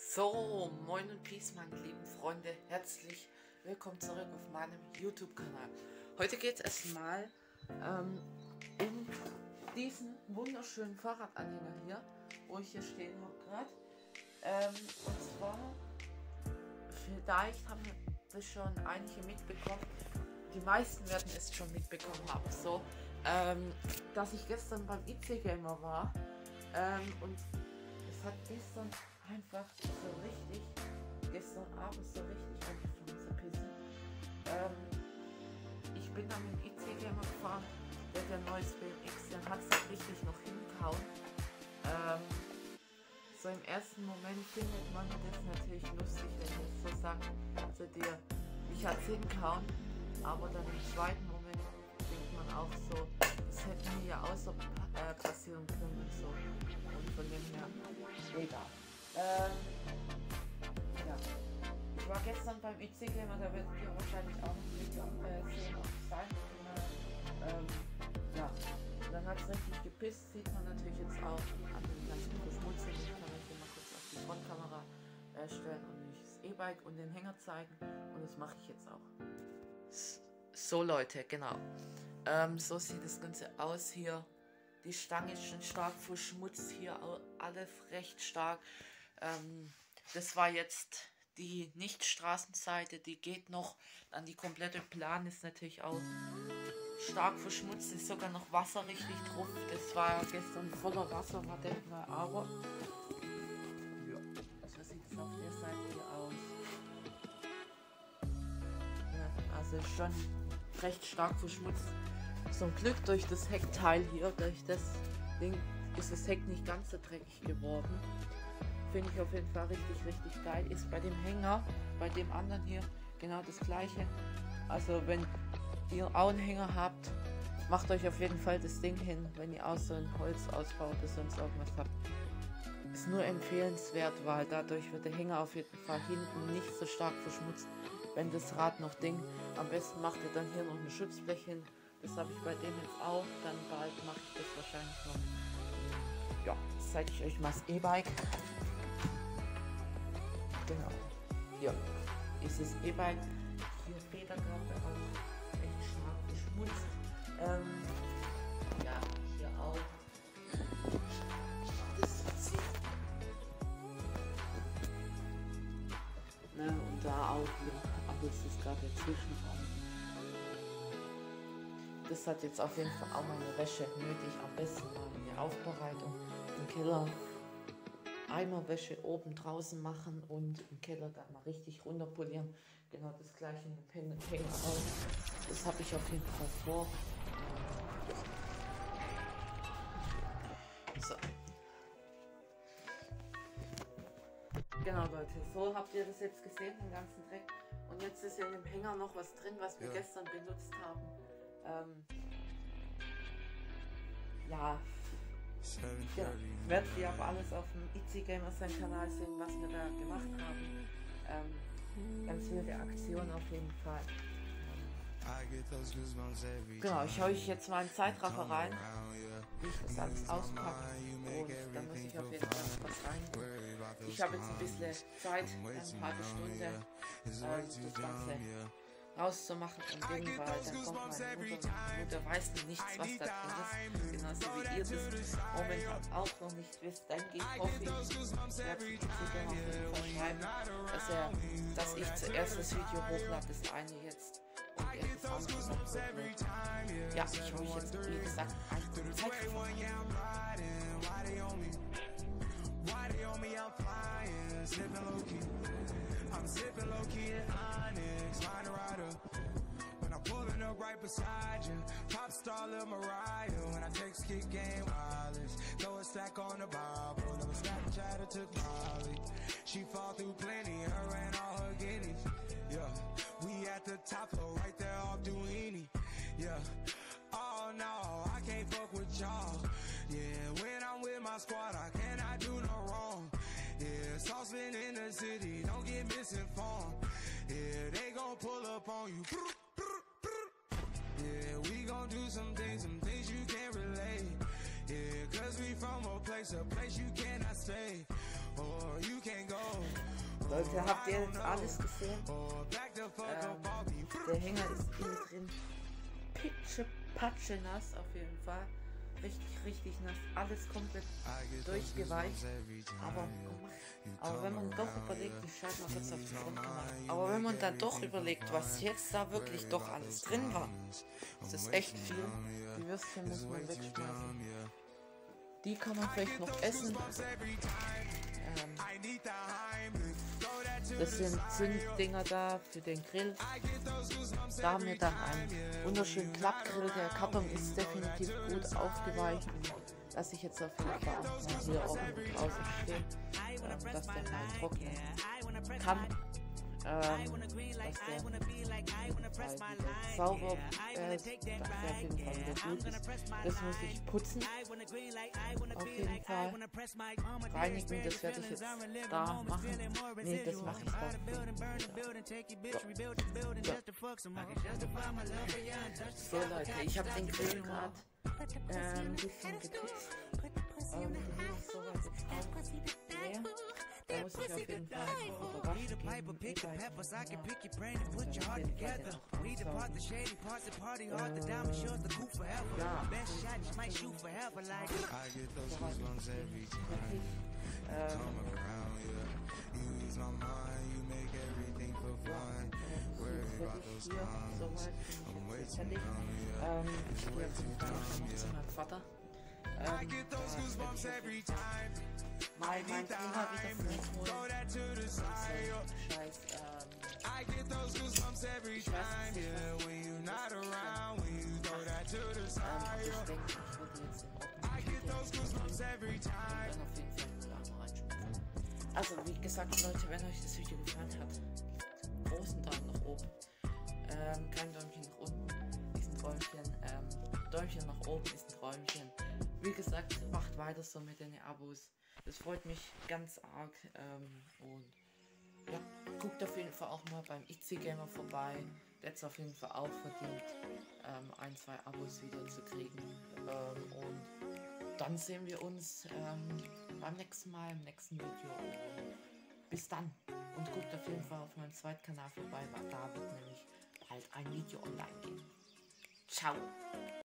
So, moin und Peace, meine lieben Freunde, herzlich willkommen zurück auf meinem YouTube-Kanal. Heute geht es mal in diesen wunderschönen Fahrradanhänger hier, wo ich hier stehen habe gerade. Und zwar, vielleicht haben das schon einige mitbekommen, die meisten werden es schon mitbekommen haben, so, dass ich gestern beim IC Gamer war und es hat gestern einfach so richtig, gestern Abend so richtig angefangen zu pissen. Ich bin dann mit dem IC Gamer gefahren, der neues BMX, der hat es richtig noch hingehauen. So im ersten Moment findet man das natürlich lustig, wenn ich so sage zu dir, ich hat es hingehauen, aber dann im zweiten Moment denkt man auch so, das hätte mir ja auch so passieren können und so. Und von dem her, egal. Ja. Ich war gestern beim IC Gamer, da werdet ihr wahrscheinlich auch noch ein Video sehen auf seinem Kanal. Ja, und dann hat es richtig gepisst, sieht man natürlich jetzt auch an den ganzen Verschmutzung. Ich kann euch hier mal kurz auf die Frontkamera stellen und euch das E-Bike und den Hänger zeigen, und das mache ich jetzt auch. So Leute, genau. So sieht das Ganze aus hier. Die Stange ist schon stark verschmutzt, hier alles recht stark. Das war jetzt die Nicht-Straßenseite, die geht noch. Dann die komplette Plan ist natürlich auch stark verschmutzt, ist sogar noch Wasser richtig drauf. Das war gestern voller Wasser, war der aber. Ja, also sieht es auf der Seite hier aus. Ja, also ist schon recht stark verschmutzt. Zum Glück durch das Heckteil hier, durch das Ding, ist das Heck nicht ganz so dreckig geworden. Finde ich auf jeden Fall richtig geil. Ist bei dem Hänger, bei dem anderen hier genau das gleiche. Also wenn ihr auch einen Hänger habt, macht euch auf jeden Fall das Ding hin, wenn ihr auch so ein Holzausbau oder sonst irgendwas habt. Ist nur empfehlenswert, weil dadurch wird der Hänger auf jeden Fall hinten nicht so stark verschmutzt. Wenn das Rad noch Ding, am besten macht ihr dann hier noch eine Schutzblech hin. Das habe ich bei dem jetzt auch, dann bald mache ich das wahrscheinlich noch. Ja, jetzt zeige ich euch mal das E-Bike. Genau, hier ist das E-Bike, hier Federgabe auch echt stark geschmutzt. Ja, hier auch. Das sieht. Ne, und da auch hier, aber das ist gerade der Zwischenraum. Das hat jetzt auf jeden Fall auch meine Wäsche nötig. Am besten mal eine Aufbereitung im Keller. Eimerwäsche oben draußen machen und im Keller dann mal richtig runterpolieren. Genau das gleiche mit Hänger auch. Das habe ich auf jeden Fall vor. So. Genau Leute, so habt ihr das jetzt gesehen, den ganzen Dreck. Und jetzt ist ja in dem Hänger noch was drin, was wir gestern benutzt haben. Ja, werdet ihr aber alles auf dem IC Gamer sein Kanal sehen, was wir da gemacht haben. Ganz wilde Aktion auf jeden Fall. Genau, ich hau euch jetzt mal einen Zeitraffer rein, wie ich das alles auspacke, und dann muss ich auf jeden Fall noch was rein. Ich habe jetzt ein bisschen Zeit, eine halbe Stunde, das Ganze rauszumachen und Ding, weil dann kommt meine Mutter weiß nichts, was da drin ist, genauso wie ihr das momentan auch noch nicht wisst. Dann geht hoffe ich, werde ich auf jeden Fall schreiben, dass ich zuerst das Video hochlade, das eine jetzt und er das andere noch hochlade. Ja, ich hole jetzt, wie gesagt, einen Zeitraffer I'm sipping low key at Onyx, find a rider. When I'm pulling up right beside you, pop star Lil Mariah. When I text kick game wireless, throw a stack on the Bible. Never Snapchat or took Molly. She fall through plenty, her and all her guineas. Yeah, we at the top floor, right there off Duini. Yeah, oh no, I can't fuck with y'all. Yeah, when I'm with my squad, I cannot do no wrong. Yeah, saucepan in the city, don't get misinformed. Yeah, they gon' pull up on you. Yeah, we gon' do some things you can't relate. Yeah, cause we from a place you cannot stay. Or you can't go. Leute, habt ihr jetzt alles gesehen? Der Hänger ist innen drin pitsche nass auf jeden Fall. Richtig nass. Alles komplett durchgeweicht. Aber wenn man doch überlegt, ich schalte mal kurz auf die Frontkamera. Aber wenn man dann doch überlegt, was jetzt da wirklich doch alles drin war, das ist echt viel. Die Würstchen muss man wegschmeißen. Die kann man vielleicht noch essen. Das sind Zinkdinger da für den Grill. Da haben wir dann einen wunderschönen Klappgrill. Der Karton ist definitiv gut aufgeweicht. Lasse ich jetzt auf jeden Fall auch mal hier oben draußen stehen, dass der mal trocknen kann. Dass der sauber dass der auf jeden Fall wieder gut ist. Das muss ich putzen. Auf jeden Fall reinigen, das werde ich jetzt da machen. Nee, das mache ich da. So Leute, ich habe den Grill gerade ein bisschen geputzt. Den will ich so weit jetzt auch leer. Da muss ich auf jeden Fall noch waschen gehen. Ich gehe jetzt noch zu meinem Vater. Mein Thema wieder zurückholen. Scheiß, ich weiß nicht, ich denke, ich würde jetzt in Ordnung. Also wie gesagt, Leute, wenn euch das Video gefallen hat, großen Daumen nach oben. Kein Däumchen nach unten ist ein Träumchen. Däumchen nach oben ist ein Träumchen. Wie gesagt, macht weiter so mit den Abos. Das freut mich ganz arg. Und ja, guckt auf jeden Fall auch mal beim Itzy-Gamer vorbei. Der hat es auf jeden Fall auch verdient, 1-2 Abos wieder zu kriegen. Und dann sehen wir uns beim nächsten Mal im nächsten Video. Bis dann. Und guckt auf jeden Fall auf meinem zweiten Kanal vorbei, weil da wird nämlich bald ein Video online gehen. Ciao.